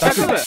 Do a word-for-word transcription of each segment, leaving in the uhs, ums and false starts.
学部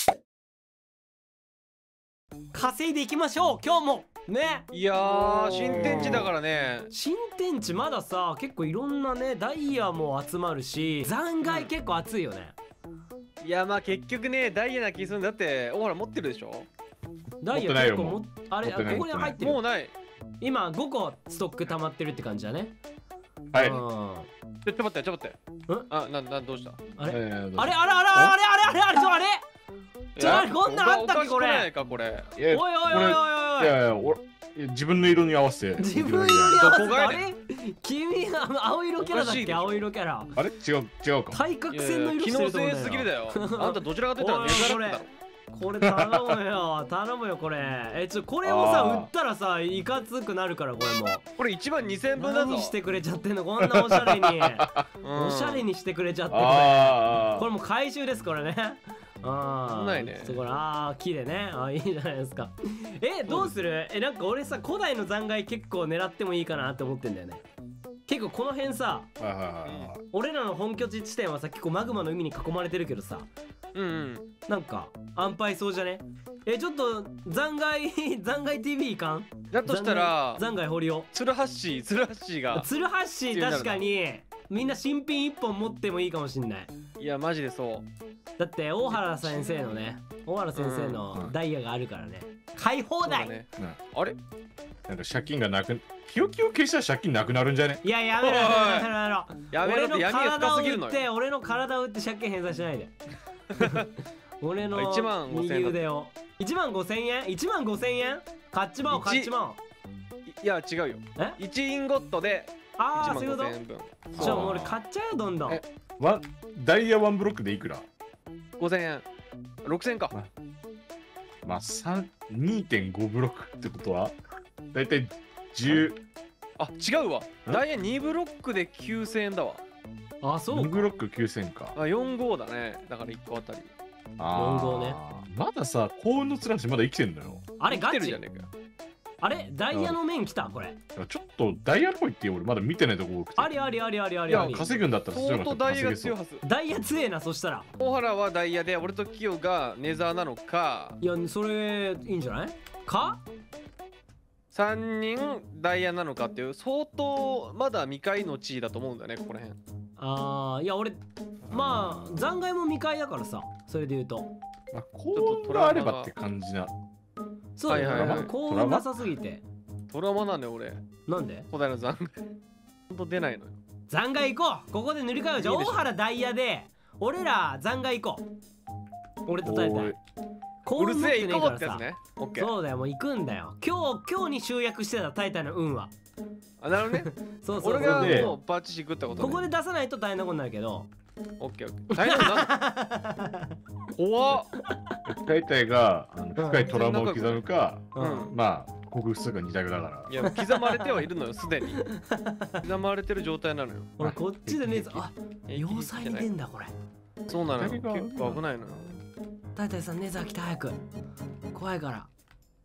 稼いでいきましょう今日もね。 いやー新天地だからね。 新天地まださ結構いろんなねダイヤも集まるし残骸結構熱いよね。 いやまあ結局ねダイヤな気するんだって大原持ってるでしょ。 ダイヤ結構もあれここに入ってる。 もうない。 今ごこストック溜まってるって感じだね。 はい。 ちょっと待ってちょっと待って。あななどうした。 あれあれあれあれあれあれあれあれちょあれちょあれこんなんあったっけこれ。 これ。 おいおいおいおいおい。 いやいや俺自分の色に合わせて。 自分の色に合わせて。あれ君が青色キャラだっけ。青色キャラ。 あれ違う違うか。 対角線の色してると思うんだよ。 機能性すぎるだよ。あんたどちらかというとネザーラックだろ。 これ頼むよ頼むよこれ。えちょこれもさ売ったらさいかつくなるからこれも。 これいちまんにせんぶんだぞ。 何してくれちゃってんのこんなおしゃれに。おしゃれにしてくれちゃってこれ。これもう回収ですこれね。ああ、ないね。これああ木でね。あいいじゃないですか。えどうする？えなんか俺さ古代の残骸結構狙ってもいいかなって思ってんだよね。結構この辺さ、俺らの本拠地地点はさ結構マグマの海に囲まれてるけどさ、うんうんなんか安牌そうじゃね？えちょっと残骸残骸 ティーブイ いかん？ だとしたら残骸掘りよ。 ツルハッシーツルハッシーがツルハッシー確かにみんな新品いっぽん持ってもいいかもしんない。 いやマジでそう。 だって大原先生のね大原先生のダイヤがあるからね買い放題、ねうん、あれなんか借金がなくキヨキヨ消したら借金なくなるんじゃね？ いややめろやめろやめろ俺の体を売って俺の体を売って借金返済しないで俺の右腕をいちまんごせんえんいちまんごせんえん買っちまおう買っちまおう。 いや違うよいちインゴットでああそういうこと。じゃあもう俺買っちゃうよどんどん。 ワンダイヤワンブロックでいくら？ ごせんえんろくせんか。 まあ にてんご ブロックってことはだいたいじゅう。 あ違うわダイヤにブロックできゅうせんえんだわ。 あそうかにブロックきゅうせんか。 あよん号だねだからいっこあたり。 よん号ね。 まださ幸運のつらしまだ生きてんのよ。 あれガチじゃねえか。 あれダイヤの面来たこれ。 ちょっとダイヤっぽいって俺まだ見てないとこ多くて。 ありありありありありあり。 いや稼ぐんだったら相当ダイヤが強いはず。 ダイヤ強えなそしたら。 大原はダイヤで俺とキヨがネザーなのか。 いやそれいいんじゃないか。 さんにんダイヤなのかっていう相当まだ未開の地位だと思うんだよねここら辺。 ああいや俺まあ残骸も未開だからさそれで言うと。 まあ幸運があればって感じな。 そうだよね。幸運なさすぎて。 トラウマなんだよ俺。 なんで？ 古代の残骸。ほんと出ないのよ。 残骸行こう。ここで塗り替えよう。じゃあ大原ダイヤで俺ら残骸行こう。俺と大体。 うるせえ行こうってやつね。 そうだよもう行くんだよ。今日今日に集約してた大体の運は。 あなるほどね。 そうそう。 俺がもうバッチシ食ったこと。 ここで出さないと大変なことになるけど。 オッケーオッケー。大変なこと怖っ。 大体が深いトラウマを刻むか、まあ克服するか似たようだから。 いや刻まれてはいるのよすでに。刻まれてる状態なのよ。 俺こっちでねえぞ。あ要塞に出んだこれ。 そうなのよ。結構危ないのよ。 大体さんネザー来て早く。怖いから。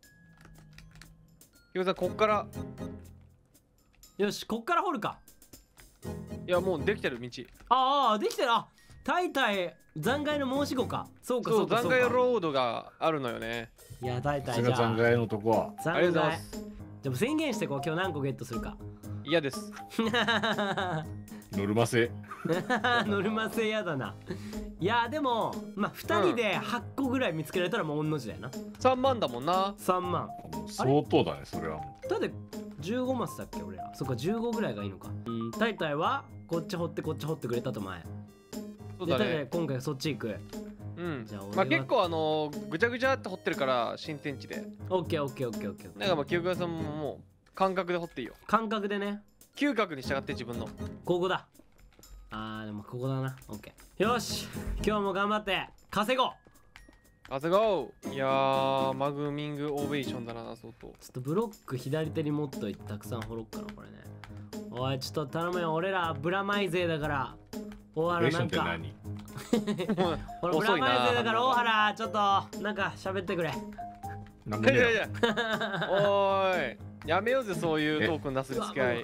キヨさんこっから。 よしこっから掘るか。 いやもうできてる道。 ああできてる。あ大体残骸の申し子か。そうかそうか。 残骸ロードがあるのよね。 いや大体じゃあ残骸のとこは。 残骸。でも宣言してこう今日何個ゲットするか。 嫌です。 ノルマ制。 ノルマ制やだな。いやでもまあふたりではっこぐらい見つけられたらもう御の字だよな。 さんまんだもんな。 さんまん。 相当だねそれは。 だってじゅうごマスだっけ俺ら。そっかじゅうごぐらいがいいのか。うん大体はこっち掘ってこっち掘ってくれたと前。そうだね。今回そっち行く。 うん。じゃあまあ結構あのぐちゃぐちゃって掘ってるから新天地で。 オッケーオッケーオッケーオッケー。 なんかまあ記憶屋さんももう感覚で掘っていいよ。感覚でね。嗅覚に従って自分の。 ここだ。あーでもここだな。オッケー。よし今日も頑張って稼ごう。 稼ごう。いやーマグミングオベーションだな相当。ちょっとブロック左手に持っといてたくさん掘ろっかなこれね。おいちょっと頼むよ俺らブラマイ勢だから。大原なんか。俺ブラマイ勢だから大原ちょっとなんか喋ってくれ。 なんでよ。 おーいやめようぜそういうトークン出す付き合い。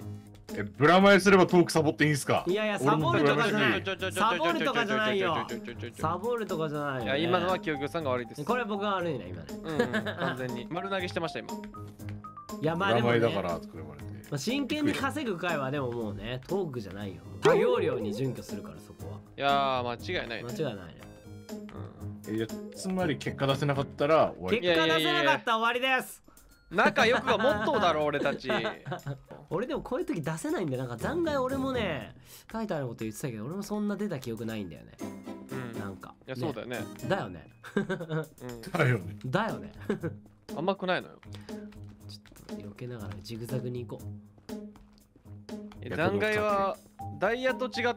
え、ブラマヨすればトークサボっていいんすか？ いやいや、サボるとかじゃない。サボるとかじゃないよ。サボるとかじゃないよ、ね。 いや、今のは清京さんが悪いです。 これ僕が悪いね、今ね。 うん、完全に。丸投げしてました、今。 いや、まあでも、ね、 だからとか言われて。 真剣に稼ぐ回はでももうね、トークじゃないよ。作業量に準拠するから、そこは。 いやー、間違いない、 ね。間違いないね。 うん、いや、つまり結果出せなかったら終わり。 結果出せなかったら終わりです。 仲良くがモットーだろ俺たち。 俺でもこういう時出せないんで、なんか残骸俺もね書いてあること言ってたけど、俺もそんな出た記憶ないんだよね。うん、なんかいや、そうだよね。 だよね。 だよね。 だよね。 甘くないのよ。 ちょっと避けながらジグザグに行こう。残骸はダイヤと違って、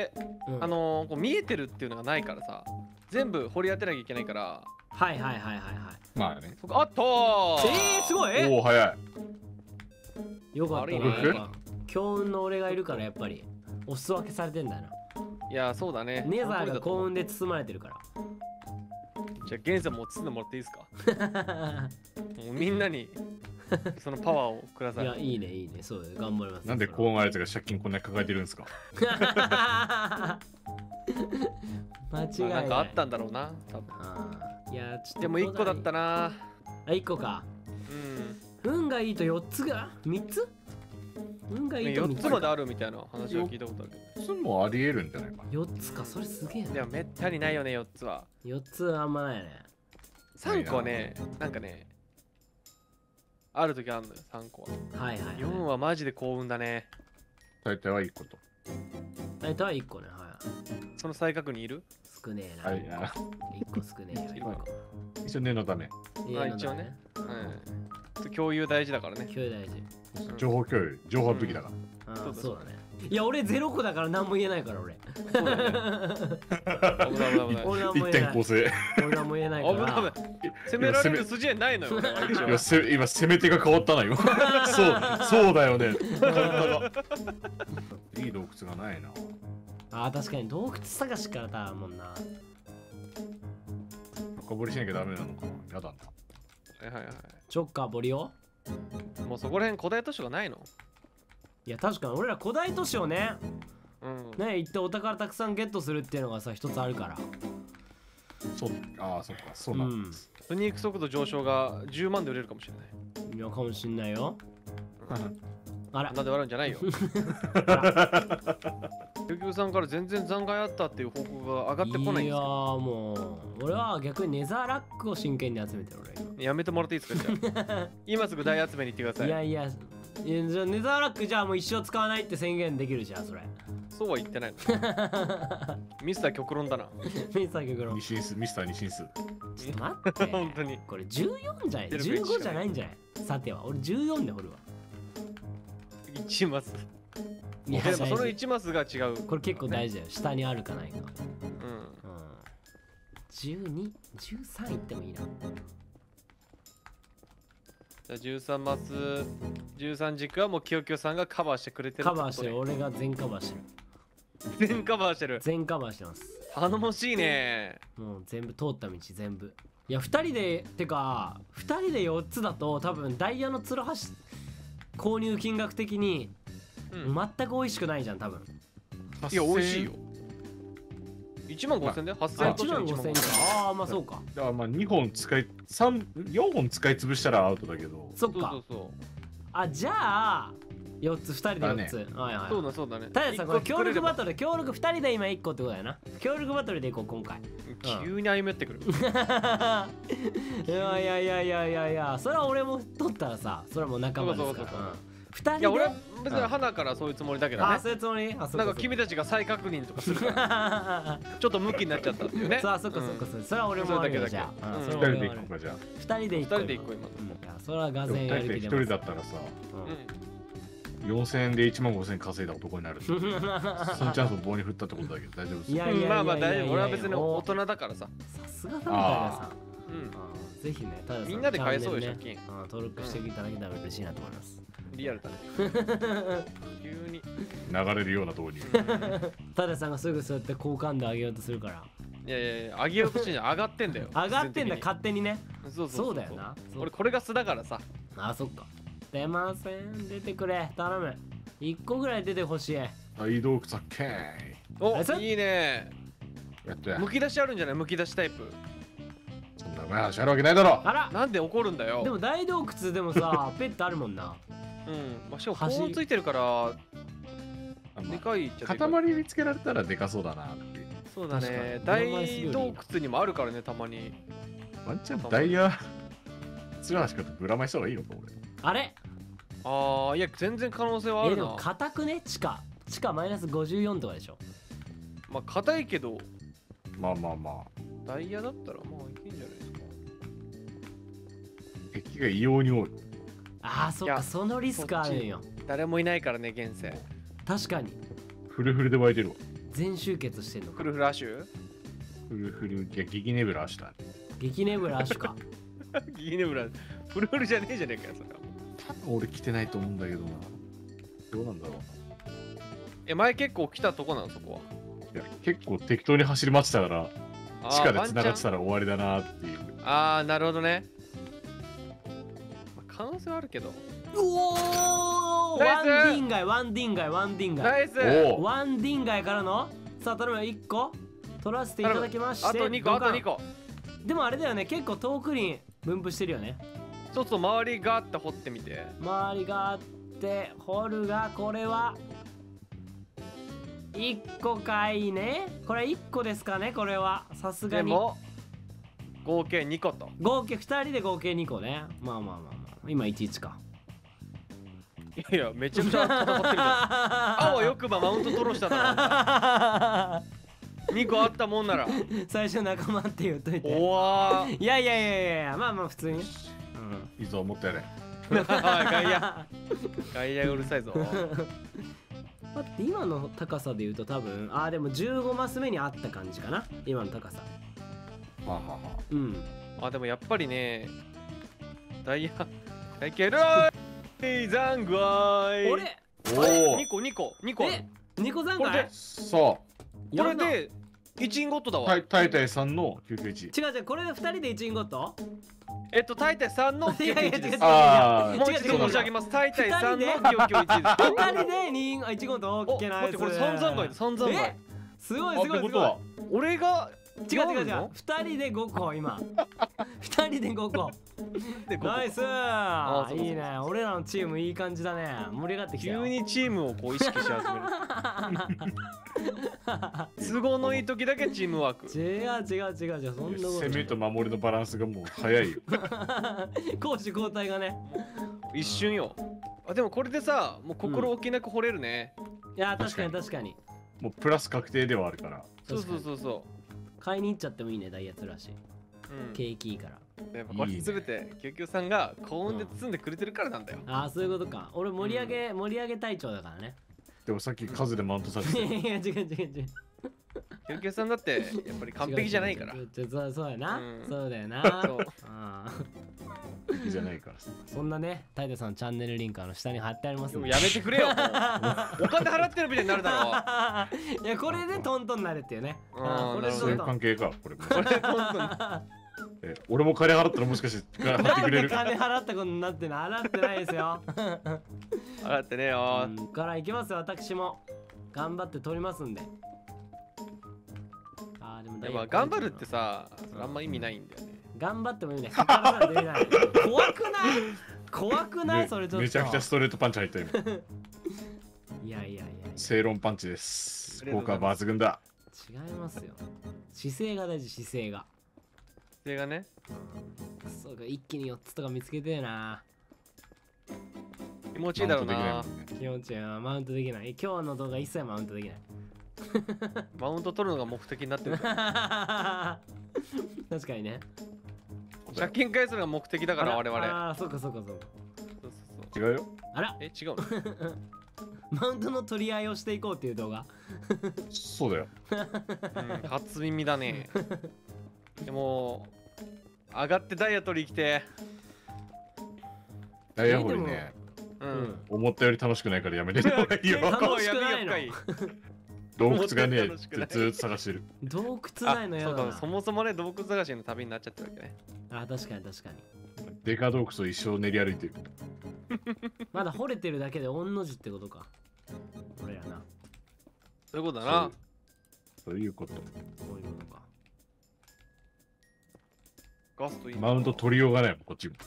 あのこう見えてるっていうのがないからさ、全部掘り当てなきゃいけないから。 はいはいはいはいはい。 まあね。 あっとー。えー、すごい。 おお、早い。よかったな。強運の俺がいるからやっぱりお裾分けされてんだな。 いや、そうだね。 ネザーが幸運で包まれてるから。 じゃあゲンさんも包んでもらっていいですか？もうみんなにそのパワーをください。 いや、いいねいいね。そうだ、頑張ります。 なんで幸運あやつが借金こんなに抱えてるんですか？ 間違いない。 なんかあったんだろうな、多分。 いや、ちょっとでもいっこだったな。 あ、いっこか。うん。運がいいとよっつがみっつ？運がいいとみっつまであるみたいな話は聞いたことあるけど。よっつもありえるんじゃないかな。 よっつか、それすげえな。 でもめったにないよね、よっつは。 よっつあんまないね。 さんこはね、なんかね、ある時あるのよ、さんこは。 はいはい。 よんはマジで幸運だね。 大体はいっこと。 大体はいっこね、はい。 その再確認いる？ 少ねえな。はいな。いっこ少ねえよ。 一応念のため。 あ、一応ね。うん。共有大事だからね。 共有大事。 情報共有、情報武器だから。ああ、そうだね。いや、俺ゼロ個だから何も言えないから俺。 そうだね。 一点構成。 俺何も言えないから。 攻められる筋合いないのよ。 今攻め手が変わったのよ。そう、そうだよね。いい洞窟がないな。 ああ、確かに洞窟探しからだもんな。 深掘りしなきゃダメなのかな。やだな。 はいはいはい。 チョッカーボリオ？ もうそこら辺古代都市がないの？ いや、確かに俺ら古代都市をね、 うん、 ね、行ってお宝たくさんゲットするっていうのがさ、一つあるから。 そう、ああ、そっか、そうなんです。 スニーク速度上昇がじゅうまんで売れるかもしれない。 いや、かもしんないよ。 あら、なんで笑うんじゃないよ。救急さんから全然残骸あったっていう報告が上がってこないんですよ。いやー、もう俺は逆にネザーラックを真剣に集めてる俺今。 やめてもらっていいですか？じゃあ今すぐ大集めに行ってください。 いやいや、いや、じゃあネザーラックじゃあもう一生使わないって宣言できるじゃん、それ。 そうは言ってないの。ミスター極論だな。 ミスター極論。 二進数、ミスター二進数。 ちょっと待って。 本当に。 これじゅうよんじゃない？ じゅうご じゃないんじゃない？さては俺じゅうよんで掘るわ。 いちマス。いや、でもそのいちマスが違う。 これ結構大事だよ。下にあるかないか。うん。じゅうに、じゅうさんいってもいいな。 じゃあじゅうさんマス、じゅうさん軸はもうキヨキヨさんがカバーしてくれてる。 カバーしてる。俺が全カバーしてる。全カバーしてる。 全カバーしてます。 頼もしいね。 もう全部通った道全部。いや、ふたりで、てかふたりでよっつだと多分ダイヤのツルハシ購入金額的に全く美味しくないじゃん、多分。 いや、美味しいよ。いちまんごせんではっせんえんといちまんごせんえんか。ああ、まあそうか。 だからまあにほん使い、さん、よんほん使い潰したらアウトだけど。 そっか。あ、じゃあよっつ、ふたりでよっつ。はいはい。 そうだそうだね。 たださ、これ協力バトル、協力ふたりで今いっこってことだよな。協力バトルでいこう、今回。 急に歩み寄ってくる。 いやいやいやいやいやいや、それは俺も取ったらさ、それはもう仲間ですから。ふたりで。 いや、俺は別に花からそういうつもりだけどね。 あ、そういうつもり？なんか君たちが再確認とかするからちょっとムキになっちゃったっていうね。 そう、そっかそっか、それは俺も悪いよ。じゃあふたりでいこうか。じゃあふたりでいこう。 ふたりでいこう今。 それはがぜんやる気で。 ひとりだったらさ、よんせんえんでいちまんごせん稼いだ男になる。そのチャンスを棒に振ったってことだけど大丈夫です。 いやいや、まあまあ大丈夫。俺は別に大人だからさ。 さすがだみたいなさ。ぜひね、ただみんなで返そうよ、借金。 登録していただけたら嬉しいなと思います。 リアルだね。急に流れるような導入。 タダさんがすぐそうやって好感度上げようとするから。 いやいやいや、上げようとしてんじゃん。上がってんだよ。 上がってんだ、勝手にね。 そうそうそうだよな。 俺これが素だからさ。 あ、そっか。出ません。出てくれ。頼む。 一個ぐらい出てほしい。 大洞窟はけお、いいね。 やったや。 むき出しあるんじゃない？むき出しタイプ。 そんな前話あるわけないだろ。 あら、 なんで怒るんだよ。 でも大洞窟でもさ、ペットあるもんな。 うん、まあ、しかも保温ついてるからでかいっちゃでかい。 塊見つけられたらでかそうだなって。 そうだね。大洞窟にもあるからね、たまに。 ワンチャンダイヤツアーしかとブラマイした方がいいのか俺。 あれ、 ああ、いや全然可能性はあるな。 えー、でも硬くね、地下地下マイナスごじゅうよんとかでしょ。 まあ硬いけど、 まあまあまあダイヤだったらまあいけんじゃないですか。 敵が異様に多い。 ああ、そっか、そのリスクあるんよ。 誰もいないからね、現世。 確かにフルフルで湧いてるわ。 全集結してんのか。 フルフラッシュフルフル、いや、ギギネブラした。 激ネブラアシュか。 ギギネブラ、フルフルじゃねえじゃねえかよ、それは。 多分俺来てないと思うんだけどな。どうなんだろうな。 え、前結構来たとこなの、そこは。 いや、結構適当に走り回ってたから、地下で繋がってたら終わりだなっていう。 ああ、なるほどね。まあ、可能性はあるけど。 おお、ワンディンガイ、ワンディンガイ、ワンディンガイ。 ナイス。 ワンディンガイからの、さあ、頼む、いっこ取らせていただきまして。 あとにこ、あとにこ。 でもあれだよね、結構遠くに分布してるよね。 ちょっと周りガーって掘ってみて。 周りがあって掘るが、これはいっこかいね。これいっこですかね、これはさすがに。 でも合計にこと。 合計ふたりで合計にこね。まあまあまあまあ、今いちいちか。 いやいや、めちゃくちゃ戦ってるじゃん。あわよくばマウント取ろうしただろ。にこあったもんなら。 最初仲間って言っといて。 おわいやいやいやいや、まあまあ普通に。うん、 いいぞ、もっとやれ。 外野外野うるさいぞ。 待って、今の高さで言うと多分、ああでもじゅうごマス目にあった感じかな、今の高さ。 はあ、はあはあ、 うん。 あ、でもやっぱりね、ダイヤいけるーいザングワイ。 俺おお、 にこにこにこ。 え、にこ残骸。 そうこれでいちインゴットだわ。 タイタイさんのきゅうきゅういち。 違う違う、これでふたりでいちインゴット。 えっと、タイタイさんのきゅうきゅういちです。 ああ、 もう一度申し上げます。タイタイさんのきゅうきゅういちです。 ふたりでにいちゴット OK なやつ。 これ三残骸だ、三残骸。 すごいすごいすごい。 俺が違う違う違う、ふたりでごこ今。ふたりでごこ。ナイスー。いいね、俺らのチームいい感じだね。盛り上がってきたよ。 急にチームをこう意識し始める。都合のいい時だけチームワーク。 違う違う違う違う、そんなこと。 攻めと守りのバランスがもう早いよ。 攻守交代がね。 一瞬よ。あ、でもこれでさ、もう心置きなく掘れるね。 いや、確かに確かに。 もうプラス確定ではあるから。 そうそうそうそう。 買いに行っちゃってもいいね、ダイヤツらしい。景気いいから。 やっぱこれ全て救急さんが幸運で包んでくれてるからなんだよ。 ああ、そういうことか。俺盛り上げ盛り上げ隊長だからね。 でもさっき数でマウントされてた。 いや違う違う違う。 救急さんだってやっぱり完璧じゃないから。 そうそうやな。そうだよな。そう。 完璧じゃないから。 そんなね、タイタさんのチャンネルリンクあの下に貼ってありますんで。 やめてくれよ。お金払ってるみたいになるだろ。いや、これでトントンになるっていうね。 これそういう関係か、これ。 これトントン。 え、俺も金払ったらもしかして払ってくれる。 金払ったことになってない、払ってないですよ。 払ってねよ。 から行きますよ、私も。頑張って取りますんで。あー、でもでも頑張るってさ、あんま意味ないんだよね。 頑張っても意味ない。逆ら出ない。怖くない？怖くない？それちょっと。 めちゃくちゃストレートパンチ入った今。 いやいやいや。 正論パンチです。効果抜群だ。 違いますよ。姿勢が大事、姿勢が。 姿勢がね。 そうか、一気によっつとか見つけてえな。 気持ちいいだろうな。 気持ちいいな。マウントできない。今日の動画一切マウントできない。 マウント取るのが目的になってる。確かにね。 借金返すのが目的だから我々。 ああ、そうかそうかそうか。 そうそうそう。違うよ。 あら、 え、違うの？ マウントの取り合いをしていこうっていう動画。 そうだよ。 うん、初耳だね。でも上がってダイヤ取り来て。 ダイヤ掘りね。うん。思ったより楽しくないからやめてもらいいよ。 楽しくないの。 洞窟がね、ずっと探してる。 洞窟ないのやだな。 そもそもね、洞窟探しの旅になっちゃってるわけね。 あ、確かに確かに。 デカ洞窟を一生練り歩いてる。 まだ掘れてるだけで御の字ってことか。 そういうことだな。 そういうこと。 そういうことか。 ガストいいな。 マウント取りようがないもん、こっちも。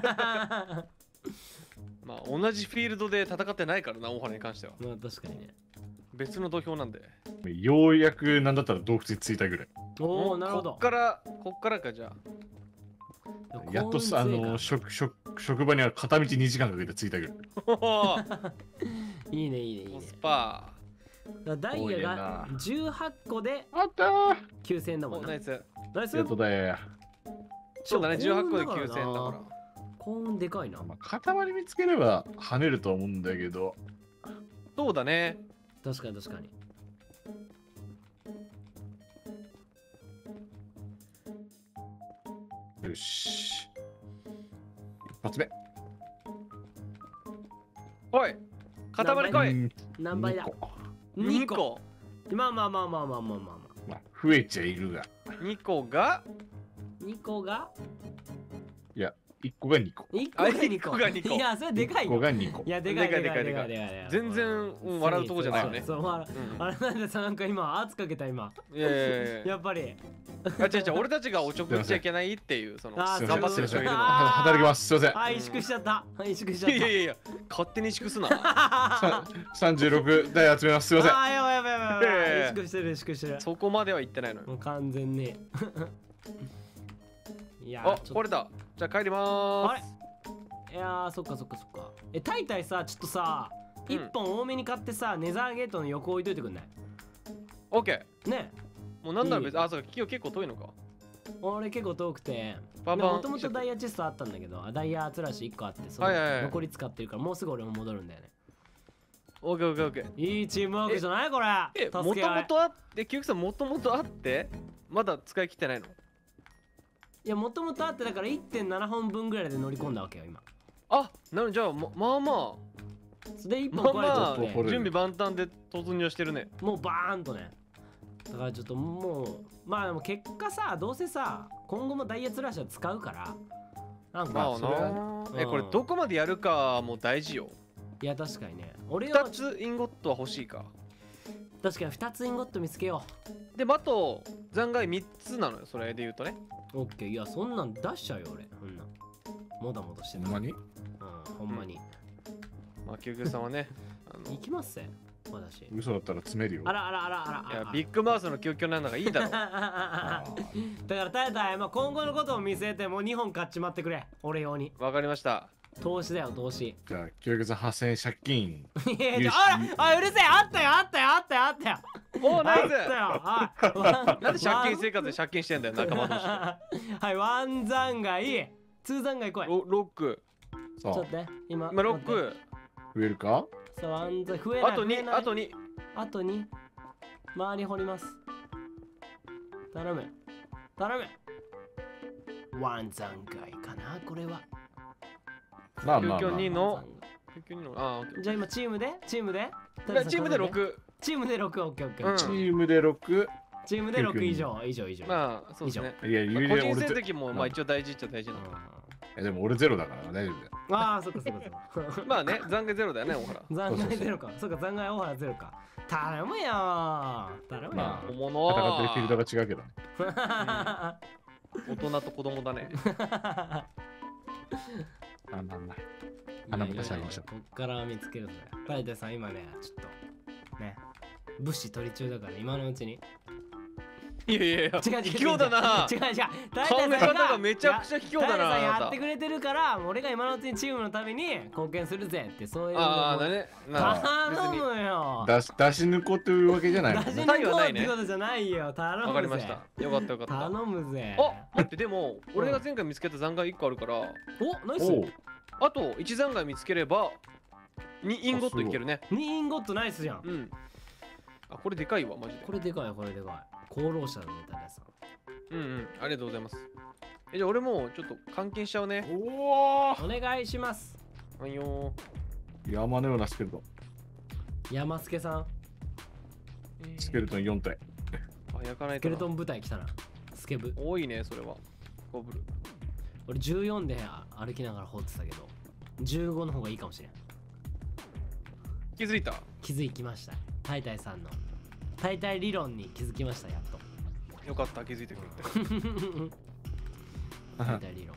まあ同じフィールドで戦ってないからな、大原に関しては。 まあ確かにね。 別の土俵なんで。 ようやくなんだったら洞窟に着いたぐらい。 おお、なるほど。 こっからこっからか。じゃあやっとさ、あの職職職場には片道にじかんかけて着いたぐらい。 いいねいいねいいね。 コスパダイヤがじゅうはっこであったーきゅうせんえんだもんな。 ナイス。 ナイス。 やっとだよ。 そうだね、じゅうはっこできゅうせんえんだから。 幸運でかいな。 まあ、塊見つければ跳ねると思うんだけど。 そうだね。 確かに確かに。 よし。一発目。 おい塊来い。 何倍だ？ にこ。 まあまあまあまあまあまあまあまあ。 まあ、増えちゃいるが。 にこがにこがいや、いっこがにこ。 いっこがにこ。 がにこいや、それでかいいっこよ。 がにこ。 いや、でかいでかいでかいでかいでかい。 全然うん笑うとこじゃないよね。 そう、あれなんでさ、なんか今圧かけた今。 いやいやいや。 やっぱり。 あ、違う違う、俺たちがおちょくっちゃいけないっていう、その、 あー頑張ってる人がいるの。 は働きます。すいません。 あ、萎縮しちゃった。萎縮しちゃった。 いやいやいや、勝手に萎縮すな。 ささんじゅうろく台集めます。すいません。 あー、やばいやばいやばいやばい。 ええ萎縮してる萎縮してる。 そこまでは言ってないのよ。 もう完全に。いやあー、ちょっとこれだ。じゃあ帰りまあれーす。 いやー、そっかそっかそっか。え、タイタイさ、ちょっとさ、 うん一本多めに買ってさ、ネザーゲートの横置いといてくんない？ オッケね。 ー。もうなんなら別いいに、あ、そうか、企業結構遠いのか。 俺結構遠くて、 バンバンもともとダイヤチェストあったんだけど、あダイヤつらしいっこあって、そのはいはいはい残り使ってるから、もうすぐ俺も戻るんだよね。 オッケーオッケーオッケー。 いいチームワークじゃないこれ。 え、もと助け合いもとあって、キュウキさんもともとあって、まだ使い切ってないの？ いや、もともとあってだから いってんななほんぶんぐらいで乗り込んだわけよ、今。 あ、なのじゃあ、ままあまそれで一あ、 本まあまあ、 壊れちゃって、 これ準備万端で突入してるね。 もうバーンとね。だからちょっともう、まあでも結果さ、どうせさ、今後もダイヤつらしは使うから、なんまあかそれは、 な。 うんえ、これどこまでやるかも大事よ。 いや確かにね。俺二はつインゴットは欲しいか。 確かにふたつインゴット見つけよで、あと残骸みっつなのよ、それで言うとね。 う。オッケー。いや、そんなん出しちゃうよ俺。そんなん。もだもだしてた。 ほんまに？ うん、ほんまに。 まあ、キュウキュウさんはね、あの行きますぜ、私。 嘘だったら詰めるよ。 あらあらあらあらあら。 いや、ビッグマウスのキュウキュウなんだからいいだろ。 あーだからタイタイ、まあ、今後のことを見据えてもうにほん買っちまってくれ、俺用に。 わかりました。 投資だよ、投資。 じゃあ、教育さんはっせんえん借金。 いやいや、あら、あ、うるせえ、あったよ、あったよ、あったよ、あったよ。 おお、ナイス。 あったよ。はい。 なんで借金生活で借金してんだよ、仲間同士で。 はい、ワン残骸、ツー残骸来い。 ロロック。 さあちょっとね、今。 今ロック。 増えるか？ そう、ワン残増えない。 あとに、 増えないあとに。 あとに。周り掘ります。頼む。頼む。ワン残骸かな、これは。 まあまあまあキュウキュウにの。キュウキュウにの。あー、オッケー。 じゃあ今チームでチームでいやチームでろく。 チームでろく、オッケーオッケー。 うんチームでろく。 チームでろく以上、以上、以上。 まあ、そうですね。 いや、有利個で俺ゼ人成績もまあ一応大事っちゃ大事なの。 えでも俺ゼロだから大丈夫だよ。 うんああ、そっかそっかそっか。 まあね、残骸ゼロだよね、大原。 残骸ゼロか。そっか、残骸大原ゼロか。頼むよー。頼むよまおもの戦ってるフィールドが違うけどね。 ー。 大人と子供だね。 あまあまあ。花も出しあげましょう。 こっから見つけるぜ。タイタイさん、今ね、ちょっと、ね、物資取り中だから、今のうちに。 いやいやいや、 違う違う違う。 卑怯だな。 違う違う。タイ考えタイさん方がめちゃくちゃ卑怯だな。 タイタイさんあなたやってくれてるから、俺が今のうちにチームのために貢献するぜって、そういう。 ああ、だね。な頼むよ。 出し出し抜こうというわけじゃないもんね。 出し抜こうってことじゃないよ。頼むぜ。 わかりました。よかったよかった。 頼むぜ。 あ、待って、でも、俺が前回見つけた残骸いっこあるから、 お、ナイス。 おうあといち残骸見つければ、にインゴットいけるね。 にインゴットナイスじゃん。 うん。あ、これでかいわ、マジで。 これでかい、これでかい。功労者だね、タイタイさん。 うんうん、ありがとうございます。え、じゃあ俺もちょっと換金しちゃうね。 おお。 お願いします。 はいよ山のようなスケルトン。 山助さん。 ー。 スケルトンよん体。 あ、焼かないとな。 スケルトン部隊来たな。スケブ。 多いね、それは。ゴブル。 俺じゅうよんで歩きながら放ってたけど、じゅうごの方がいいかもしれん。 気づいた？ 気づきました。タイタイさんの大体理論に気づきましたやっと。 よかった気づいてくれて。 大体理論。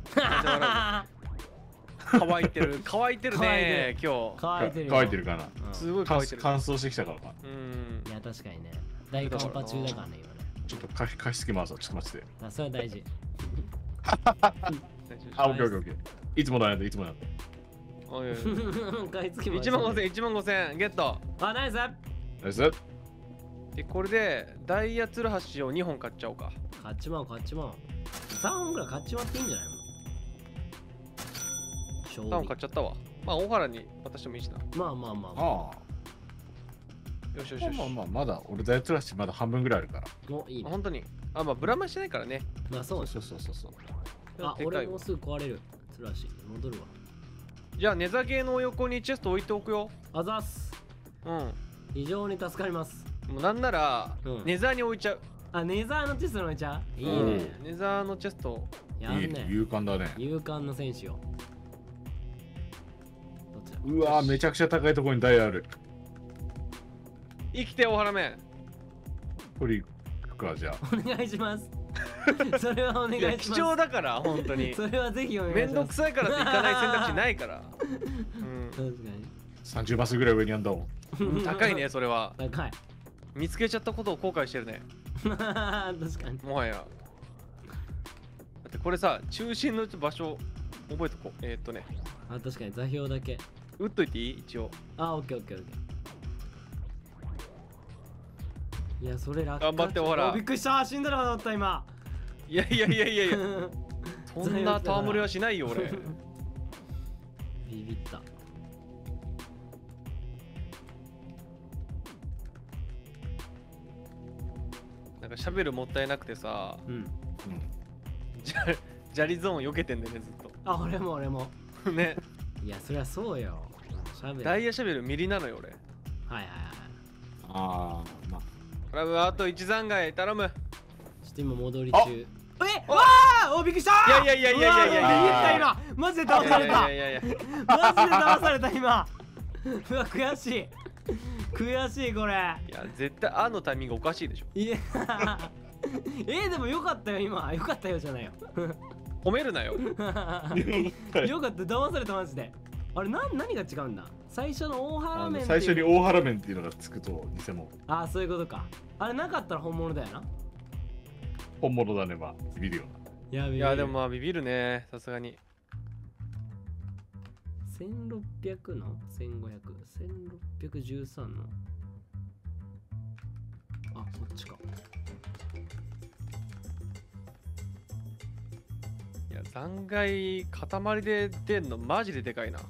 乾いてる乾いてるね今日。 乾いてる。 乾いてるかな。 すごい乾いてる。 乾燥してきたからか。 うん。 いや確かにね。大寒波中だからね今ね。 ちょっと加加湿器回そう。ちょっと待って。 あ、それは大事。 あ、オッケーオッケーオッケー。いつものやついつものやつ。 いちまんごせんいちまんごせんゲット。 あ、ナイス。 ナイス。 でこれでダイヤツルハシをにほん買っちゃおうか。 買っちまおう買っちまおう。さんぼんぐらい買っちまっていいんじゃないの。 さんぼん買っちゃったわ。まあ大原に渡してもいいしな。 まあまあまあまあ。 ああ。 よしよしよし。 まあまあまだ俺ダイヤツルハシまだ半分ぐらいあるから。 お、いいね。 本当に。あ、まあブラマしてないからね。 まあそうそうそうそうそう。 あ、俺もうすぐ壊れる。ツルハシ戻るわ。 じゃあネザゲーの横にチェスト置いておくよ。 あざっす。 うん。 非常に助かります。 もうなんなら、 うん、 ネザーに置いちゃう。 あ、ネザーのチェスト置いちゃう。いいね、うん。 ネザーのチェスト。 やんね。 いいね、勇敢だね。 勇敢な選手よ。 うわー、めちゃくちゃ高いところにダイヤある。 生きて大原面。 これ行くかじゃあ。 お願いします。それはお願いします。 貴重だから本当に。 それはぜひお願いします。 めんどくさいからって行かない選択肢ないから。うん、 確かに。 さんじゅうマスぐらい上にあんだもん。 高いねそれは。 高い。 見つけちゃったことを後悔してるね。 確かに。 もはや。だってこれさ、中心の場所覚えとこう。えー、っとね。 あ、確かに座標だけ。 打っといていい一応。 あ、オッケーオッケーオッケー。いや、それ楽。 頑張ってほら。 びっくりした。死んだのかと思った今。 いやいやいやいやいや。そんな戯れはしないよ俺。 ビビった。 なんかシャベルもったいなくてさ、 うん、 じゃ砂利ゾーン避けてんだよねずっと。 あ、俺も俺もね。 いやそりゃそうよ。 シャベルダイヤシャベルミリなのよ俺。 はいはいはい。 ああ、まあ頼む、あと一残骸頼む。 ちょっと今戻り中。え、わあ、おびっくりした。 いやいやいやいやいやいやいやいや、 マジで騙された。 いやいやいやマジで騙された今。うわ悔しい悔しいこれ。 いや絶対あのタイミングおかしいでしょ。 いやえー、でもよかったよ今。よかったよじゃないよ。 褒めるなよ。 よかった騙されたマジで。あれな何が違うんだ。最初の大原面最初に大原面っていうのがつくと偽物。 ああそういうことか。あれなかったら本物だよな。 本物だね。まあビビるよな。 いやでもまあビビるねさすがに。 せんろっぴゃくのせんごひゃく、せんろっぴゃくじゅうさんのあ、こっちか。 いや残骸塊で出んのマジででかいな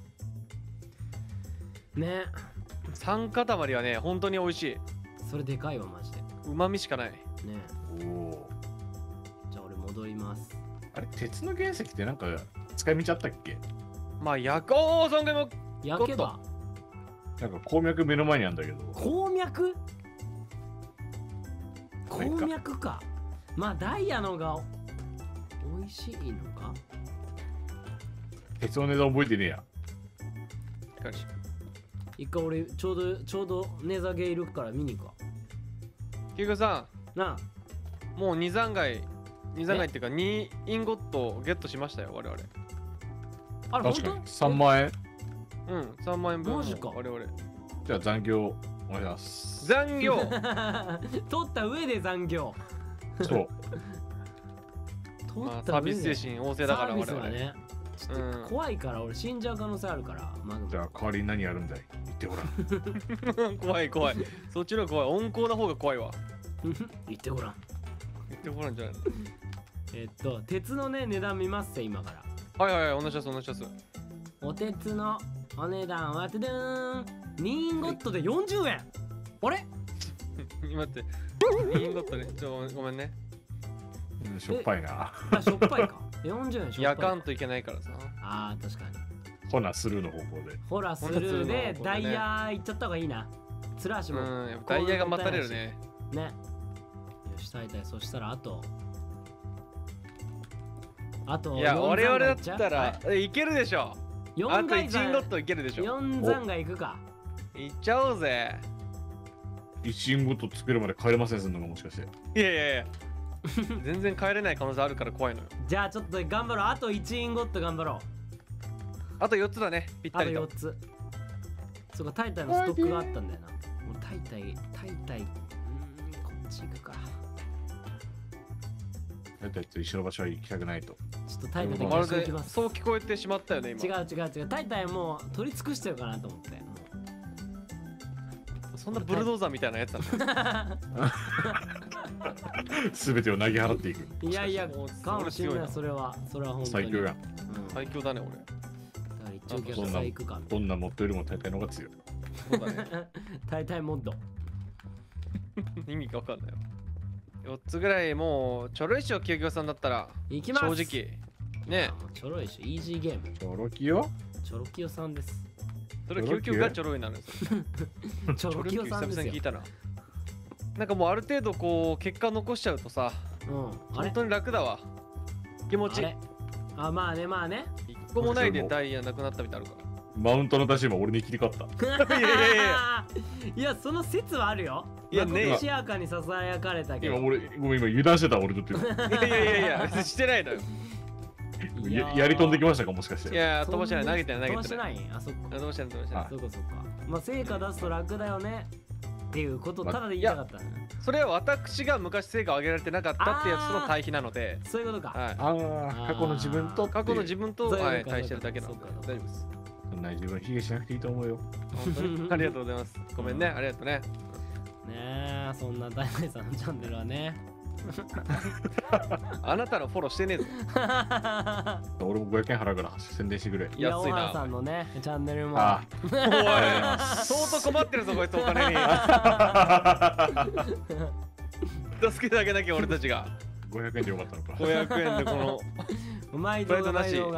ね。 三塊はね本当に美味しい。 それでかいわマジで。 うまみしかないね。 おお。 じゃあ俺戻ります。 あれ鉄の原石ってなんか使い道あったっけ。 まあ焼こうそんぐらいも焼けばなんか鉱脈目の前にあるんだけど。 鉱脈鉱脈か。まあダイヤのが美味しいのか。 鉄の値段覚えてねえや。 一回俺ちょうどちょうどネザゲいるから見に行くわ。 キクさんなあもう二残骸二残骸っていうかにインゴットゲットしましたよ我々。 あれ確かにさんまんえん。 うんさんまんえんぶん。 マジか。 我々 じゃあ残業お願いします。 残業取った上で残業。 そうまあサービス精神旺盛だから我々 ね。ちょっと怖いから俺死んじゃう可能性あるから。まあ、 じゃあ代わりに何やるんだい言ってごらん。怖い怖い。そっちの怖い。温厚な方が怖いわ。 言ってごらん。 言ってごらんじゃない。 えっと鉄のね値段見ますって今から。 はいはいはい同じです同じです。 お鉄のお値段はてでーんにインゴットでよんじゅうえん。あれ待ってにインゴットねちょごめんね。 うん、しょっぱいな。 あしょっぱいか。よんじゅうえんしょっぱい。 焼かんといけないからさ。 あー確かに。 ほなスルーの方向で。 ほらスルーでダイヤいっちゃった方がいいな。ツラーシも。 うんダイヤが待たれるね。 ね。よし大体そしたらあと。あといや我々だったらいけるでしょ。あといちインゴットいけるでしょ。 よん残骸いくか。 いっちゃおうぜ。 いちインゴット作るまで帰れませんすんのかもしかして。 いやいやいや全然帰れない可能性あるから怖いのよ。 じゃあちょっと頑張ろう。あといちインゴット頑張ろう。 あとよっつだね、ぴったりと。 あとよっつ。そうか、タイタイのストックがあったんだよな。もうタイタイ、タイタイ、うーん、こっち行くか。 タイタイと一緒の場所は行きたくないと。 ちょっとタイタイでまるで行きます。 そう聞こえてしまったよね、今。 違う違う違う。タイタイもう取り尽くしてるかなと思って。もそんなブルドーザーみたいなやつなんだ。 すべてを投げ払っていく。 いやいや、かもしれない、それは。それは本当に。 最強やん。 最強だね、俺。 一応逆さ行くか。 どんなモッドよりも大体の方が強い。 そうだね。 大体モッド。 意味がわかんないよ。よっつぐらいもうちょろいっしょ、清京さんだったら。 行きます。 正直。ねえ。ちょろいっしょ、イージーゲーム。 ちょろきよ。 ちょろきよさんです。 それ清京がちょろいなのよ。 ちょろきよさんですよ。 久々に聞いたな。なんかもうある程度こう結果残しちゃうとさ、 うん、 本当に楽だわ。気持ち。 あ、まあね、まあね。 一個もないでダイヤなくなったみたいなのあるから。 マウントの出し今俺に切り替わった。 いやいやいやいや、その説はあるよ。 いやね、 しやかにささやかれたけど。 今俺ごめん今油断してた俺とって。いやいやいやいや別にしてないのよ。 ややり飛んできましたかもしかして。 いや飛ばしてない、投げてない投げてない。あ、そっか。 飛ばしてない飛ばしてない。 そっかそっか。まあ成果出すと楽だよねっていうことただで言いたかった。 それは私が昔成果を上げられてなかったってやつとの対比なので。 そういうことか。 ああ、過去の自分と過去の自分と対してるだけなので大丈夫です。 そんな自分卑下しなくていいと思うよ。 本当にありがとうございます。ごめんね、ありがとうね。 ねえ、そんな大イさんのチャンネルはね。 あなたのフォローしてねえぞ。 俺もごひゃくえん払うから宣伝してくれ。 安いな。さんのね、チャンネルも。 おい、相当困ってるぞこいつお金に。助けてあげなきゃ俺たちが。 ごひゃくえんでよかったのか。 ごひゃくえんでこのうまい動画なし。うん。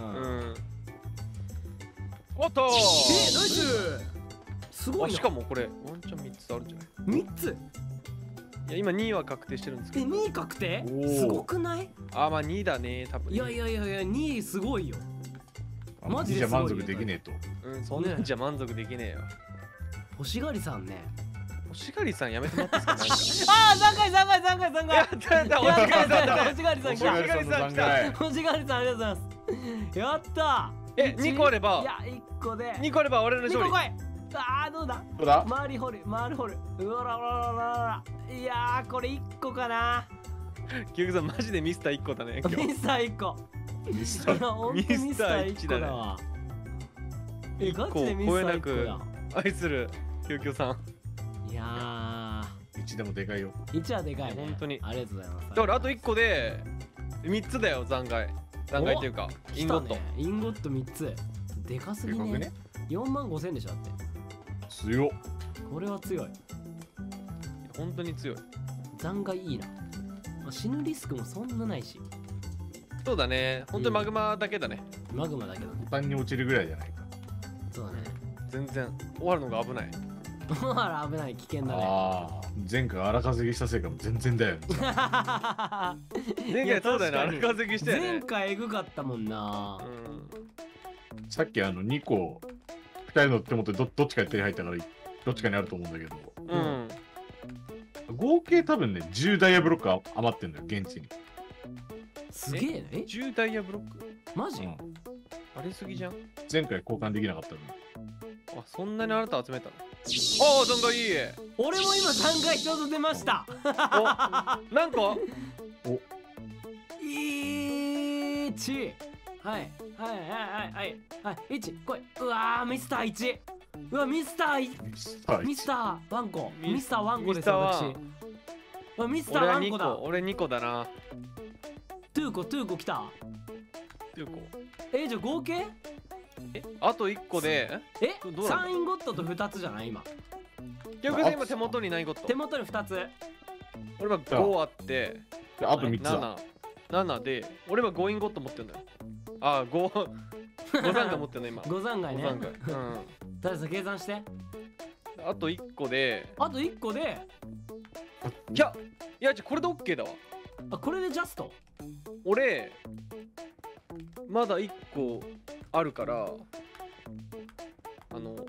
おっと。 え、ナイス。すごいな。 しかもこれワンチャンみっつあるんじゃない？ みっつ。 いや今にいは確定してるんですけど。 え、にい確定？すごくない？ あ、まあにいだね多分。 いやいやいやいや、にいすごいよ。マジですごいよ。 じゃ満足できねえと。 うん、そんなんじゃ満足できねえよ。 星狩りさんね。 星狩りさんやめてもらっていいですか？ ああ、残骸残骸残骸残骸。 やったやった、星狩りさんだ。 星狩りさん来た。 星狩りさん来た。 星狩りさんありがとうございます。やった。 え、にこあれば。 いや、いっこで。 にこあれば俺の勝利。 にこ来い。ああ、どうだ？ どうだ？ 回り掘る回り掘る。うわららららら。いやー、これいっこかな。 キュウさんマジでミスターいっこだね。 ミスターいっこ。 ミスターミスターいちだわ。え、ガチでミスターいっこだ。 愛するキュウキュウさん。 いやー、いちでもでかいよ。 いちはでかいね。 本当に。 ありがとうございます。 だからあといっこでみっつだよ、残骸。残骸っていうかインゴット。 インゴットみっつ。でかすぎね。よんまんごせんでしょだって。 強っ。 これは強い。 本当に強い。 残骸いいな。死ぬリスクもそんなないし。 そうだね。本当にマグマだけだね。 マグマだけど。 途端に落ちるぐらいじゃないか。 そうだね。 全然終わるのが危ない。 終わる危ない、危険だね。 ああ、前回荒稼ぎしたせいかも全然だよ。 前回そうだよね、荒稼ぎしたよね。 前回エグかったもんな。 さっきあのにこふたりの手元で ど, どっちかに手に入ったからどっちかにあると思うんだけど、 うん、 合計多分ねじゅうダイヤブロック余ってんだよ現地に。 すげえね。 じゅうダイヤブロックマジ、うん、 ありすぎじゃん。 前回交換できなかったのに。 あ、そんなにあなた集めたの？ああ、残骸いい。 俺も今残骸ちょうど出ました。 お、何個？ お、 いち。はいはいはいはいはいはいいち来い。うわー、ミスターいち。うわ、ミスターいミスターミスターワンコミスターワンコです私。うわ、ミスターワンコだ。 俺にこだな。 トゥーコトゥーコ来た。 トゥーコ。 え、じゃあ合計？ え、あといっこでえさんインゴットとふたつじゃない今。 逆に今手元に何ゴット？ 手元にふたつ。 俺はごあってあとみっつだ。 なな。ななで俺はごインゴット持ってんだよ。あ、ごご残骸持ってんの今。 ご残骸ね。 ご残骸。うん。 たださ計算して。 あといっこであといっこでいやいや、これで OK だわ。 あ、これでジャスト。 俺まだいっこあるから、あの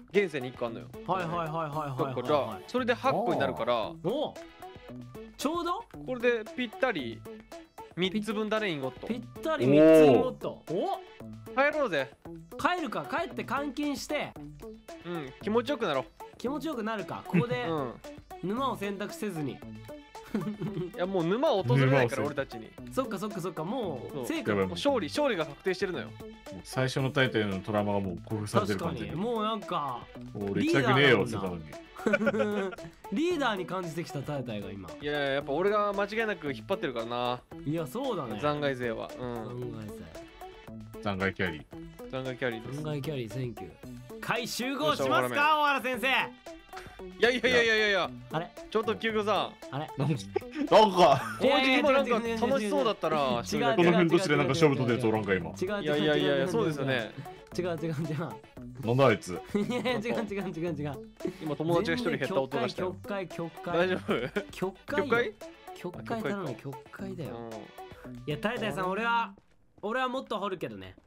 現世にいっこあんのよ。 はいはいはいはいはいだからそれではっこになるから、 おちょうどこれでぴったりみっつぶんだねインゴット。 ぴったりみっつインゴット。お帰ろうぜ。 帰るか、帰って監禁してうん気持ちよくなろう。 気持ちよくなるか。ここで沼を選択せずにいやもう沼を訪れないから俺たちに。 そっかそっかそっか、もう成果も勝利勝利が確定してるのよ。 最初のタイトルのトラウマがもう興奮されてる感じ。 確かにもうなんか俺行きたくねえよって言ってたのにリーダーに感じてきたタイタイが今。 いやいややっぱ俺が間違いなく引っ張ってるからな。 いやそうだね。 残骸勢は。うん。 残骸勢。 残骸キャリー。 残骸キャリーです。 残骸キャリーセンキュー。会集合しますか大原先生。 いやいやいやいやいやいや。 あれちょっとキュウゴさん。 あれなんか正直今なんか楽しそうだったな。 違うこの辺どっちでなんか勝負とっておらんか今。 違ういやいやいやいやそうですよね。 違う違う違う。 なんだあいつ。 いやいや違う違う違う違う。 今友達が一人減った音がしたよ。 曲解曲解。 大丈夫？ 曲解。 曲解？ 曲解頼む曲解だよ。いやタイタイさん俺は俺はもっと掘るけどね。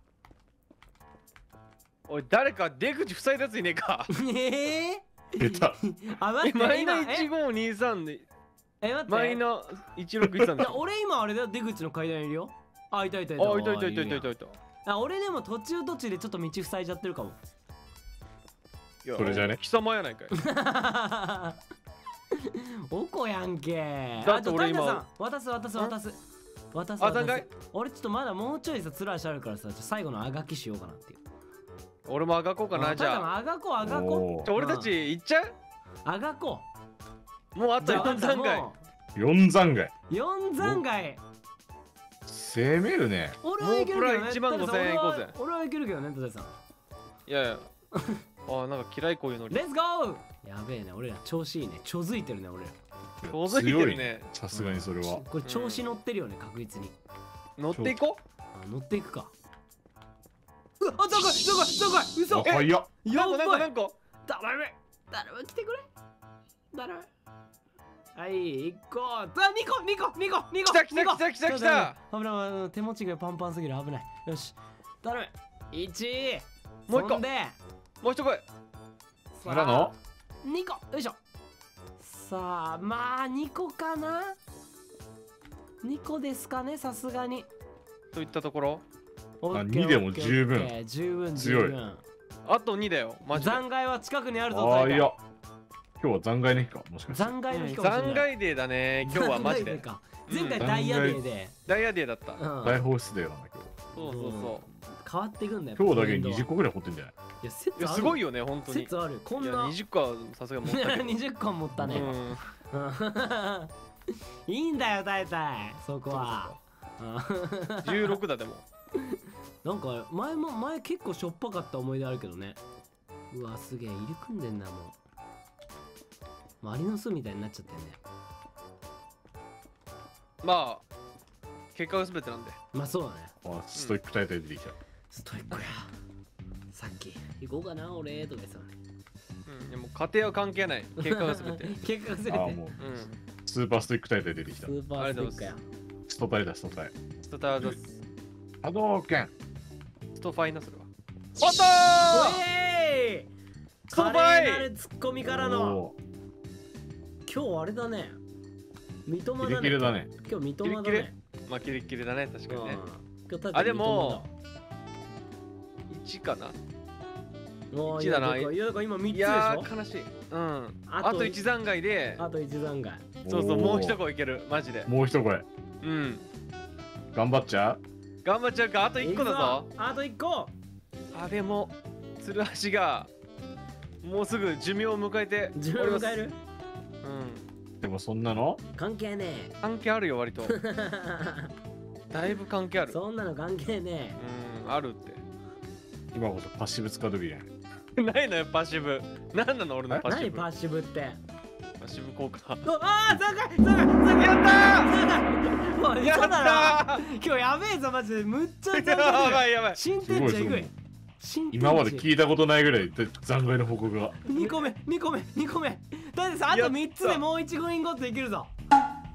おい誰か出口塞いだやついねえか。 ええ。 出た。 あ待ってマイナいちごにさんで。 え待って。 マイナいちろくいちさんで。 俺今あれだよ出口の階段いるよ。あいたいたいた。 あいたいたいたいたいたいた。 あ俺でも途中途中でちょっと道塞いじゃってるかも。 それじゃね。 貴様やないかい。 おこやんけ。 だって俺今渡す渡す渡す渡す。 あ残骸。 俺ちょっとまだもうちょいさつらしあるからさ最後のあがきしようかなっていう。 俺もあがこうかなじゃあ。 あがこあがこ。 じゃ俺たち行っちゃう？ あがこ。 もうあとよん残骸。 よん残骸。 よん残骸。 攻めるね。 俺はいけるけどね。 いちまんごせんえんいこうぜ。 俺はいけるけどね、トデさん。 いやいや。あなんか嫌いこういうの。 レッツゴー。やべえね、俺ら調子いいね。ちょづいてるね、俺ら。 ちょづいてるね。 さすがにそれは。 これ調子乗ってるよね、確実に。 乗っていこう。 あ乗っていくか。うわ、あ、残骸残骸残骸。嘘。 早っ。 やばい。なんかなんか。 頼む。頼む来てくれ。頼む。はい一個あ二個二個二個二個来た来た来た来た来た。 危ない手持ちがパンパンすぎる危ない。よし頼む。一もう一個でもう一個まだの二個よいしょ。さあまあ二個かな。二個ですかねさすがに。 といったところ。 あ二でも十分十分十分。 あと二だよマジで。 残骸は近くにあるぞ。 あいや今日は残骸の日かもしかして。 残骸の日かもしれない。 残骸デーだね今日はマジで。 前回ダイヤデーで。 ダイヤデーだった。 大放出デーなんだ今日。そうそうそう。 変わっていくんだよ。 今日だけにじゅっこぐらい掘ってんじゃない？ いや説ある。 すごいよね本当に。 説ある。こんなにじゅっこはさすがに持ったけど。 にじゅっこ持ったね。いいんだよ大体そこは。 じゅうろくだでも。 なんか前も前結構しょっぱかった思い出あるけどね。うわすげえ入り組んでんなもう。マリノスみたいになっちゃってんね。 まあ結果が全てなんで。 まあそうだね。 あストイック大会出てきた。 ストイックや。さっき行こうかな俺とか言ってたね。 うんでも家庭は関係ない。結果が全て。 結果が全て。 あもうスーパーストイック大会出てきた。 スーパーストイックや。 ストタイだストタイ。 ストタイだ。 波動拳。 ストファイなそれは。 おっとー。えい。 ストファイ。 華麗なるツッコミからの。今日あれだね。三笘だね。 キレキレだね。 今日三笘だね。 まあキレキレだね確かにね。 あでもいちかな。いちだな。 いやだから今みっつでしょ。 いや悲しい。うん。あといち残骸で。 あといち残骸。 そうそうもう一声いけるマジで。 もう一声。 うん。 頑張っちゃう。 頑張っちゃうか。あといっこだぞ。 あといっこ。 あでも鶴橋がもうすぐ寿命を迎えて。 寿命を迎える。 うん。でもそんなの関係ねえ。 関係あるよ割と。だいぶ関係ある。 そんなの関係ねえ。うんあるって。 今こそパッシブ使う時じゃない。 ないのよパッシブ。なんなの俺のパッシブ。 何パッシブって。 パッシブ効果。 ああ残骸残骸残骸。 やったー。やったー。今日やべえぞマジでむっちゃ残骸。 やばいやばい。 新天地えぐい。 今まで聞いたことないぐらい残骸の報告が。 にこめにこめにこめ。だってさあとみっつでもういちごインゴットいけるぞ。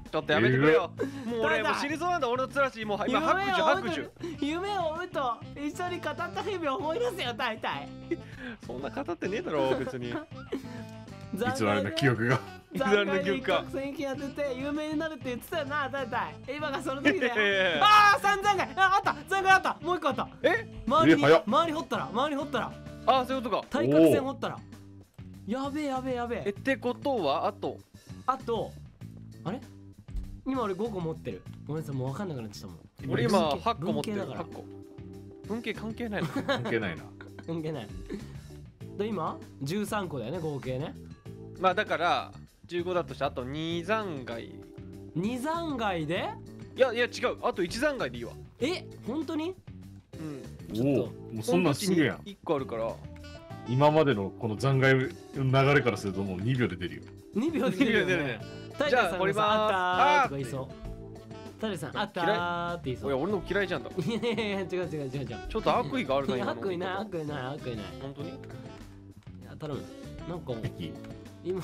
ちょっとやめてくれよ。もう俺もう死にそうなんだ。俺のつらしもう今白寿白寿。 夢を追うと一緒に語った日々を思い出すよ大体。 そんな語ってねえだろ別に。 偽りの記憶が。 偽りの記憶か。 戦記当てて有名になるって言ってたよな大体。今がその時だよ。ああ三残骸ああった残骸あったもう一個あった。 え？ 周りに周り掘ったら周り掘ったら。 ああそういうことか。 対角線掘ったら。やべえやべえやべえ。 えってことはあとあとあれ？今俺ごこ持ってる。ごめんなさいもう分かんなくなっちゃったもん。 俺今はっこ持ってる。はっこ。文系関係ないの？ 関係ないな。 関係ない。で今じゅうさんこだよね合計ね。 まあだからじゅうごだとしてあとに残骸。 に残骸で？ いやいや違う。あといち残骸でいいわ。 え本当に？ うん。 ちょっともうそんなんすぐやん。 いっこあるから。 今までのこの残骸の流れからするともうにびょうで出るよ。 にびょうで出るよね。じゃあこれはあったーとか言いそう。タレさんあったーって言いそう。 いや俺の嫌いじゃんだ。 いやいやいや違う違う違う違う。 ちょっと悪意があるな今の。 悪意ない悪意ない悪意ない。 本当に？いや頼む。なんか今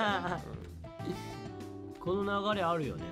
この流れあるよね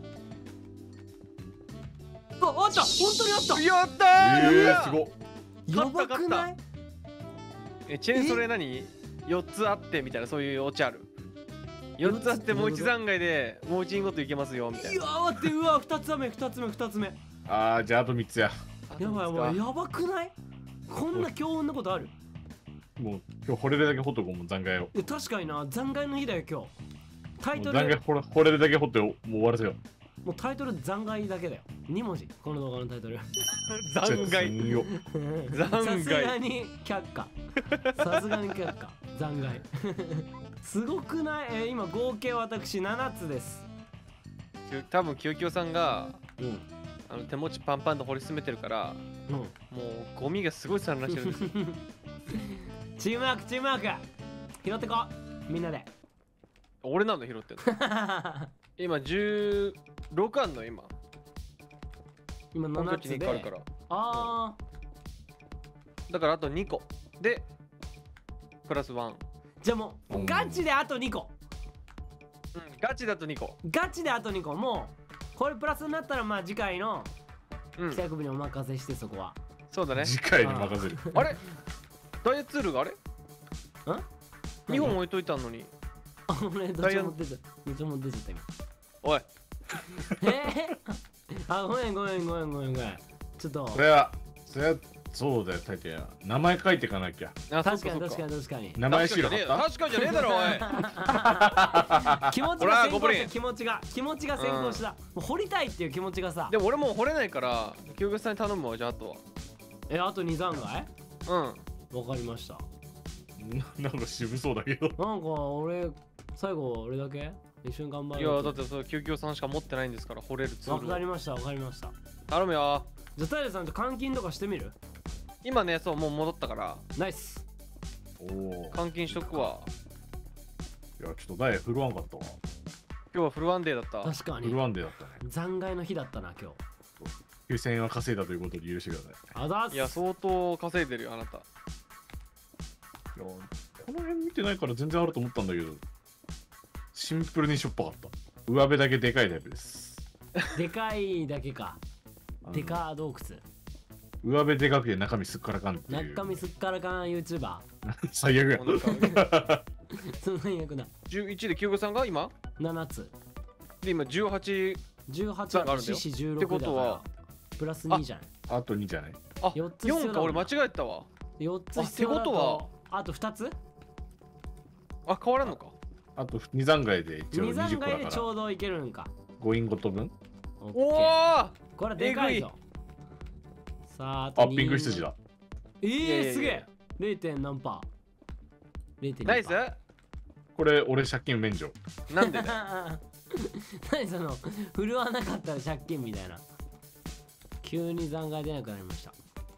もう。ああった本当にあった。 やったー。 えーすごっ。 やばくない？ えチェーンそれ何？よっつあってみたいなそういうオチある。よっつあってもういち残骸でもういちインゴットいけますよみたいな。 いや待ってうわふたつめふたつめふたつめ。 ああじゃああとみっつや。 やばいやばいやばくない？こんな強運なことある？ もう今日惚れるだけ掘っとこうもう残骸を。 確かにな残骸の日だよ今日。タイトル残骸掘れるだけ掘ってもう終わらせよう。 もうタイトル残骸だけだよ。に文字この動画のタイトル。 残骸。 残骸。さすがに却下。さすがに却下。残骸。すごくない？えー、今合計私ななつです。 多分キヨキヨさんが、 うん、 あの手持ちパンパンと掘り進めてるから、うん、もうゴミがすごい散乱してるんですよ。 チームワークチームワーク拾ってこみんなで。 俺なんだ拾ってんの。今じゅうろくあんの今。 今ななつで。 あるから。 ああ。 だからあとにこでプラスいち。 じゃあもうガチであとにこ。 うん、ガチだとにこ。 ガチであとにこ。もうこれプラスになったらまあ次回の帰宅部にお任せしてそこは。 そうだね。 次回に任せる。 あれダイヤツールがあれ？ん？にほん置いといたのに。 あ、俺どっちも出た。どっちも出ちゃった今。 おい。 えー？あ、ごめんごめんごめんごめんごめん。ちょっと。 それはそれはそうだよ大抵や。名前書いていかなきゃ。 確かに確かに確かに。 名前シール貼った？ 確かにじゃねえだろおい。気持ちが先行した気持ちが気持ちが先行した。もう掘りたいっていう気持ちがさ。 でも俺もう掘れないからキヨキヨさんに頼むわじゃああとは。 えあとに残骸？ うん。 わかりました。 なんか渋そうだけど。 なんか俺最後俺だけ一緒に頑張る。 いやだってそうキヨキヨさんしか持ってないんですから掘れるツール。 わかりましたわかりました。 頼むよ。 じゃあタイルさんと監禁とかしてみる？ 今ねそうもう戻ったからナイス。 おお監禁しとくわ。 いやちょっとダイヤ振るわんかったわ。 今日はフルワンデーだった。 確かにフルワンデーだったね。 残骸の日だったな今日。 きゅうせんえんは稼いだということで許してください。 あざっす。 いや相当稼いでるよあなた。いやこの辺見てないから全然あると思ったんだけどシンプルにしょっぱかった。上辺だけでかいタイプです。 でかいだけか。でか洞窟。 上辺でかくて中身すっからかんっていう。 中身すっからかん YouTuber。 最悪や。 そん最悪だ。 じゅういちでキヨキヨさんが今ななつ。 で今じゅうはち。 じゅうはちが獅子じゅうろくってことはプラスにじゃない。 あとにじゃない。 あよっつよんか俺間違えたわ。 よっつ必要だと。ってことはあとふたつ？ あ変わらんのか。 あとに残骸で一応にじゅっこだから。に残骸でちょうどいけるんか。 ごインゴット分。 おおこれでかいぞ。さああとピンク羊だ。 ええすげえ れい. 点何パー れいてんに パー。 ナイス。 これ俺借金免除。 なんでね。 何その振るわなかったら借金みたいな。急に残骸出なくなりました。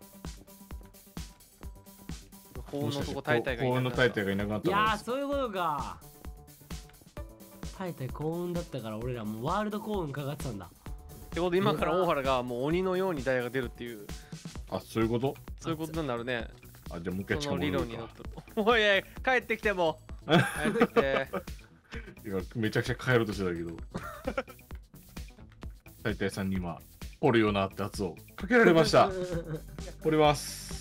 幸運のとこ大体がいなくなった。 幸運の大体がいなくなった。 いやーそういうことか。大体幸運だったから俺らもうワールド幸運かかってたんだ。 ってことで今から大原がもう鬼のようにダイヤが出るっていう。 あそういうこと？ そういうことになるね。 あじゃあもう一回その理論にのっとる。おい帰ってきても。帰ってきて。 いやめちゃくちゃ帰ろうとしてたけど。 大体さんに今掘るようなって圧をかけられました。掘ります。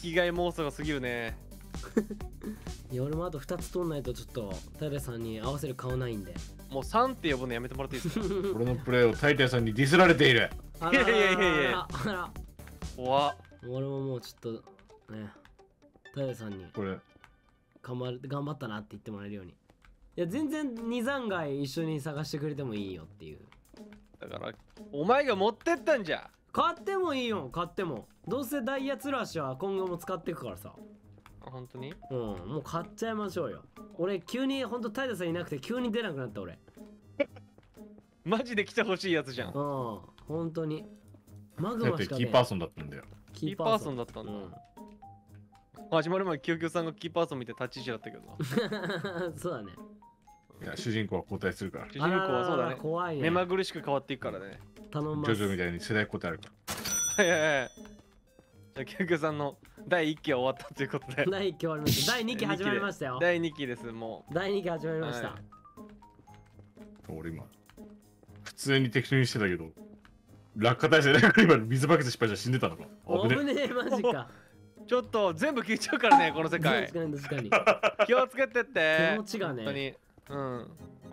意外妄想が過ぎるね。 いや俺もあとふたつ取んないとちょっと大体さんに合わせる顔ないんで。 もうさんって呼ぶのやめてもらっていいですか？ 俺のプレーを大体さんにディスられている。 いやいやいやいや。 あら怖っ。 俺ももうちょっとね大体さんにこれ頑張る頑張ったなって言ってもらえるように。いや全然二残骸一緒に探してくれてもいいよっていう。 だからお前が持ってったんじゃ。 買ってもいいよ買っても。どうせダイヤつらしは今後も使っていくからさ。 あ、本当に？ うん、もう買っちゃいましょうよ。俺急にほんとタイタさんいなくて急に出なくなった俺。 マジで来てほしいやつじゃん。 うん、本当に。マグだってマしかキーパーソンだったんだよ。 キーパーソンだったんだ。始まる前キヨキヨさんがキーパーソン見て立ち位置だったけどな。そうだね。 いや主人公は交代するから。 主人公はそうだね。 怖いね。 目まぐるしく変わっていくからね。 頼んます。 ジョジョみたいに世代交代あるかはら。 いはいはい。じゃあキヨキヨさんのだいいっきは終わったということで。 だいいっき終わりました。だいにき始まりましたよ。 だいにきですもう。だいにき始まりました。はい、 俺今普通に適当にしてたけど落下体制で今水バケツ失敗じゃ死んでたのか。 危ねえマジか。 ちょっと全部聞いちゃうからねこの世界。 確かに確かに。 気をつけてって。 気持ちがね。 本当に。うん。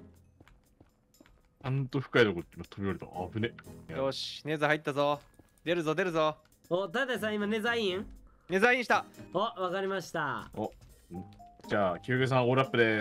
ちゃんと深いとこって飛び降りた。危ね。 よし、ネザ入ったぞ。出るぞ出るぞ。 お、タタさん今ネザイン？ ネザインした。 お、わかりました。 お、じゃあキヨキヨさんオーラップです。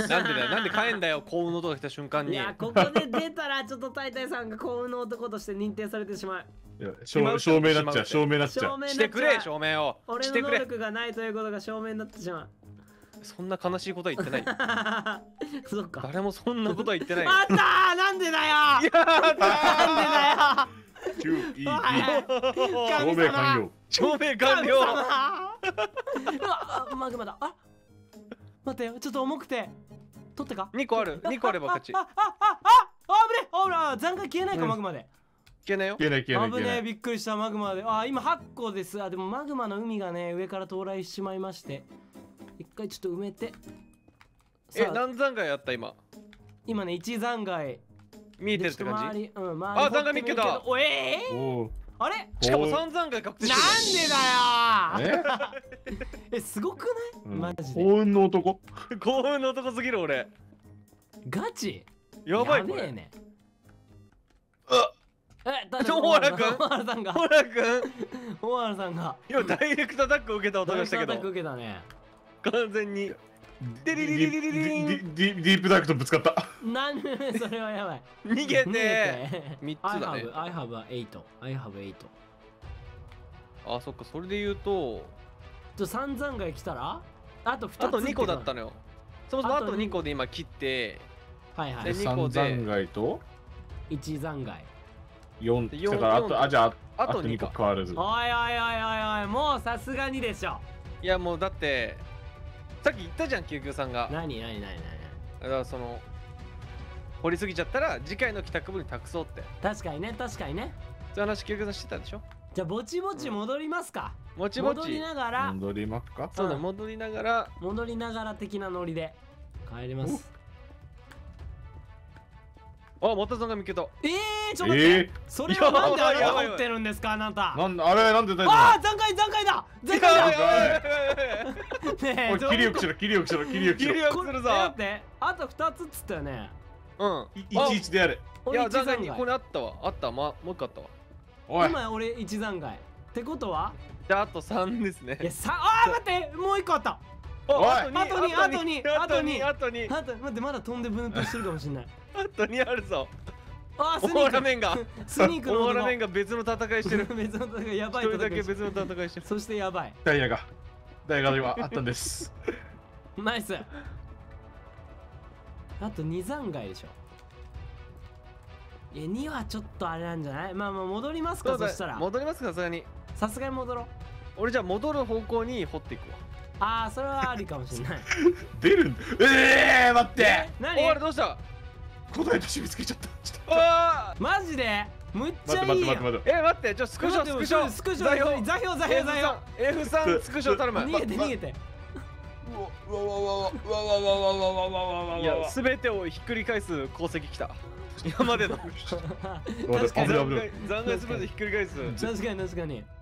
なんでだよ、なんで帰んだよ、幸運の音が来た瞬間に。 いや、ここで出たらちょっとタイタイさんが幸運の男として認定されてしまう。 いや、証, 証明なっちゃう、証明なっちゃう。 してくれ、証明を。 俺の能力がないということが証明になってしまう。 そんな悲しいことは言ってない。 そっか。 誰もそんなことは言ってない。 あったー、なんでだよ。 やったー、 なんでだよ。 キューイー証明完了。 証明完了。 あ、マグマだ。あ、待ってよ、ちょっと重くて。取ってか。 にこある。にこあれば勝ち。 あ、あ、あ、あ、あぶね。ほら、残骸消えないかマグマで。 消えないよ。 消えない消えない消えない。 危ねえ、びっくりしたマグマで。あ、今はっこです。あ、でもマグマの海がね、上から到来ししまいまして。一回ちょっと埋めて。 え、何残骸やった今？ 今ね、いち残骸。 見えてるって感じ？ うん、 あ、残骸見っけた。 おえー、あれ？ しかもさん残骸確定してる。なんでだよ。え、すごくない？マジで。 幸運の男。 幸運の男すぎる俺。 ガチ？ やばいこれ。 やべえね。 あ、 え、 大原くん？ 大原さんが。 大原くん？ 大原さんが。 今ダイレクトアタック受けた音がしたけど。 ダイレクトアタック受けたね。 完全に。デリリリリリリリン。 ディープダークとぶつかった。 なんでそれはやばい。 逃げて。三つだね。 I have eight. I have eight. あ、そっか、それで言うと。 ちょ、三残骸来たら。あとふたつ。 あとにこだったのよ。そもそもあとにこで今切って。 はいはい。 さん残骸と。 いち残骸。 よん。だからあと、あ、じゃあ、あとにこ変わらず。 おいおいおいおいおい、もうさすがにでしょ。 いや、もうだって。さっき言ったじゃん、救急さんが。 何何何何。 だからその掘りすぎちゃったら次回の帰宅部に託そうって。 確かにね、確かにね。 そういう話救急さんしてたでしょ。 じゃあぼちぼち戻りますか。 ぼちぼち戻りながら。 戻りますか。 そうだ、戻りながら。 戻りながら的なノリで帰ります。 あ、またさんが見つけた。 えー、ちょっと待って。それはなんであなた掘ってるんですか、あなた。 なんあれなんで大丈夫？ ああ、残骸残骸だ。残骸だ。 ねえ、切りよくしろ、切りよくしろ、切りよくしろ。 切りよくするぞ。 待って、あとふたつっつったよね。 うん。 いちいちでやれ。 いや、残骸にこれあったわ。あったわ。もう一個あったわ。 おい。 今俺いち残骸。ってことは？ じゃああとさんですね。 いや、さあ、待って、もう一個あった。 あとに、あとに、あとに、 あとに、あとに。 待って、まだ飛んで分布してるかもしれない。 あとにあるぞ。 あ、 スニーク。オーラメンが。 スニークのオーラメンが別の戦いしてる。 別の戦い、やばい。 一人だけ別の戦いしてる。 そしてやばい。 ダイヤが。ダイヤが今あったんです。 ナイス。あとに残骸でしょ。いや、にはちょっとあれなんじゃない？まあまあ戻りますか、そしたら。 戻りますか、さすがに。 さすがに戻ろう。 俺じゃあ戻る方向に掘っていくわ。 ああ、それはありかもしれない。 出るんだ。ええ、待って。 何？おい、どうした？ 答えとし見つけちゃった。 ああ、 マジで？むっちゃいいやん。 え、待って、ちょ、スクショ、スクショ、 スクショ、座標、座標、座標、座標。 エフさん スクショ頼む。 逃げて、逃げて。 いや、すべてをひっくり返す功績きた。 今までの確かに残骸残骸すべてひっくり返す。 確かに確かに。